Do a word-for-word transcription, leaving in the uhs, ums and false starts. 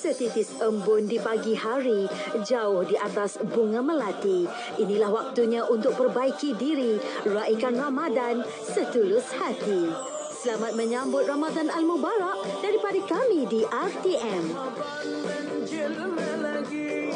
Setitis embun di pagi hari, jauh di atas bunga melati. Inilah waktunya untuk perbaiki diri, raikan Ramadan setulus hati. Selamat menyambut Ramadan Al-Mubarak daripada kami di R T M.